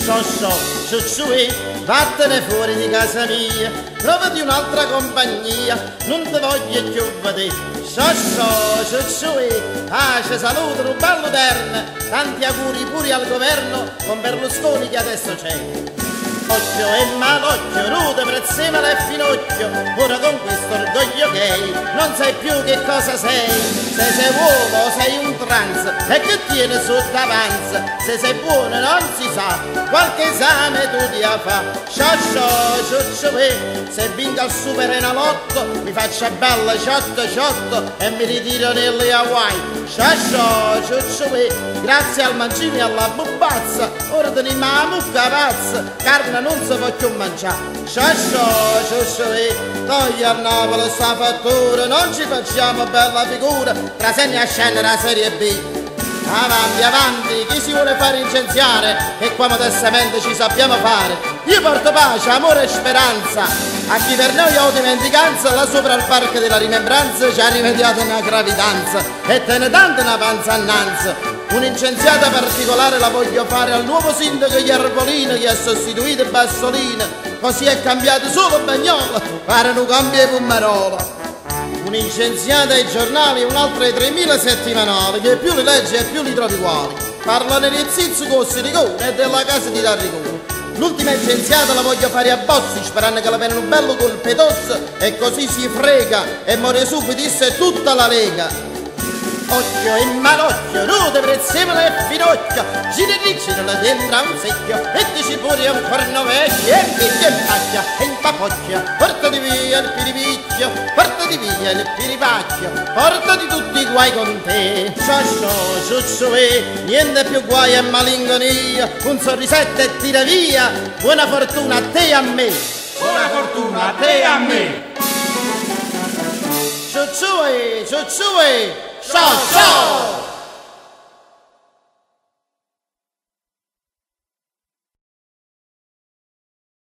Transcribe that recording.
ciucciui, vattene fuori di casa mia, trovati un'altra compagnia, non ti voglio più vedere. Ciucciui, pace, salute, un bello terno, tanti auguri pure al governo con Berlusconi che adesso c'è. Occhio e malocchio, nudo, prezzemolo e finocchio, ora con questo orgoglio gay non sai più che cosa sei. Se sei uomo sei un trans e che tiene sotto avanza, se sei buono non si sa, qualche esame tu ti fa. Se vinco al super enalotto mi faccia bella ciotto e mi ritiro nelle Hawaii. Grazie al mancino e alla bubazza, ora teniamo la mucca pazza, carne non si può più mangiare. Togli a Napoli sta fattura, non ci facciamo bella figura, trasegna a scendere la serie B. Avanti, avanti, chi si vuole fare incendiare, che qua modestamente ci sappiamo fare. Io porto pace, amore e speranza a chi per noi ho dimenticanza, là sopra al parco della rimembranza ci ha rimediato una gravidanza e te ne tante una panza annanza. Un'incendiata particolare la voglio fare al nuovo sindaco Iervolino che ha sostituito Bassolino, così è cambiato solo Bagnola, pare non cambia Pummarola. Un'incendiata ai giornali e un'altra ai 3000 settimanali, che più li leggi e più li trovi uguali. Parlano di Zizzo con Siricone e della casa di Tarricone. L'ultima incendiata la voglio fare a Bossi, sperando che la venga un bello colpo d'osso e così si frega e muore subito disse tutta la Lega. Occhio e malocchio, nudo, prezzemolo e finocchio, girericci non la sembra un secchio, e dici pure un corno vecchio, e picchia in pacchia e in papocchia, portati via il piripicchio, portati via il piripacchio, portati tutti i guai con te. Niente più guai e malinconia, un sorrisetto e tira via, buona fortuna a te e a me. Buona fortuna a te e a me. Ciucciui, ciao ciao!